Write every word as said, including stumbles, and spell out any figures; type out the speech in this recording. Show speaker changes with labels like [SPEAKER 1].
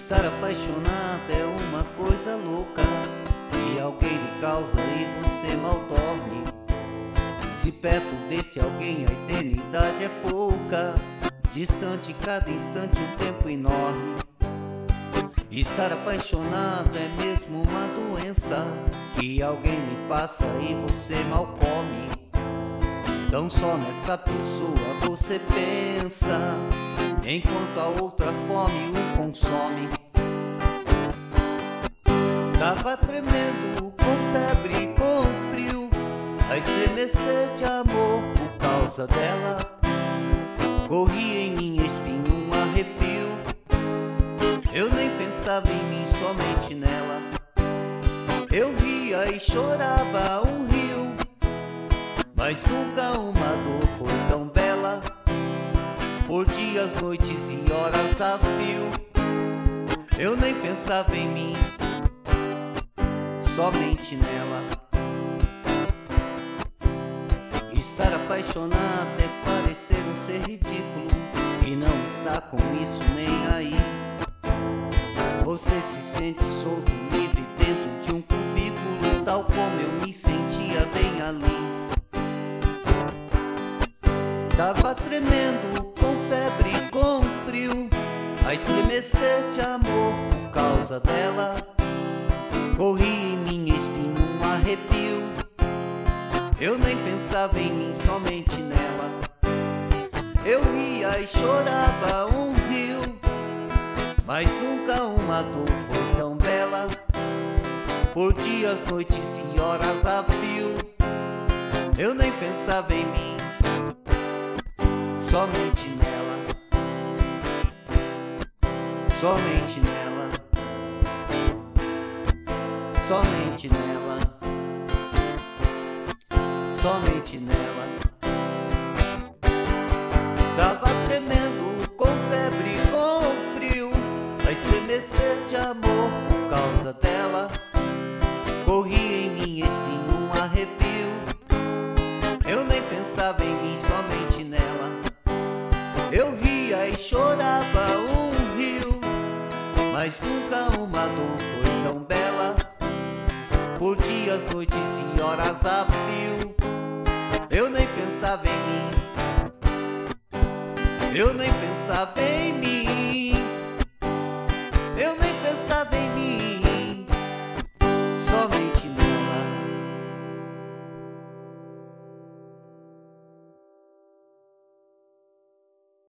[SPEAKER 1] Estar apaixonado é uma coisa louca que alguém lhe causa e você mal dorme. Se perto desse alguém a eternidade é pouca, distante cada instante um tempo enorme. Estar apaixonado é mesmo uma doença que alguém lhe passa e você mal come. Então só nessa pessoa você pensa, enquanto a outra fome o consome. Tava tremendo com febre, com frio, a estremecer de amor por causa dela. Corria em minha espinha um arrepio, eu nem pensava em mim, somente nela. Eu ria e chorava um rio, mas nunca uma dor foi tão bela. Por dias, noites e horas a fio, eu nem pensava em mim, somente nela. Estar apaixonado é parecer um ser ridículo e não está com isso nem aí. Você se sente solto, livre dentro de um cubículo, tal como eu me sentia bem ali. Tava tremendo com febre, com frio, a estremecer de amor por causa dela. Corri em minha espinha um arrepio, eu nem pensava em mim, somente nela. Eu ria e chorava um rio, mas nunca uma dor foi tão bela. Por dias, noites e horas a fio, eu nem pensava em mim, somente nela, somente nela, somente nela, somente nela. Tava tremendo com febre, com frio, a estremecer de amor por causa dela. Corria em minha espinha um arrepio, eu nem pensava em mim, somente nela. Eu ria e chorava um rio, mas nunca uma dor foi tão bela. Por dias, noites e horas a fio, eu nem pensava em mim, eu nem pensava em mim, eu nem pensava em mim.